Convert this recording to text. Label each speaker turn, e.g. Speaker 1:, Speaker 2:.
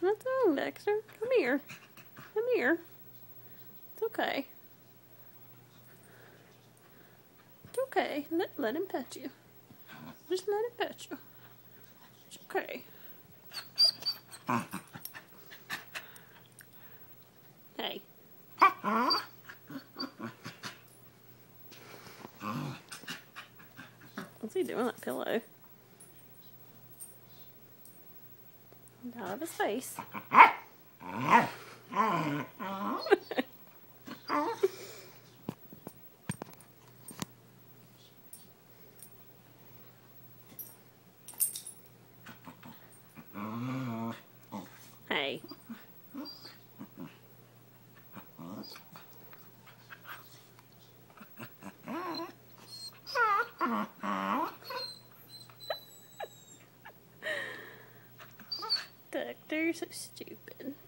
Speaker 1: What's wrong, Dexter? Come here. Come here. It's okay. It's okay. Let him pet you. Just let him pet you. It's okay. Hey. What's he doing with that pillow? Out of his face. Hey. Dexter, you're so stupid.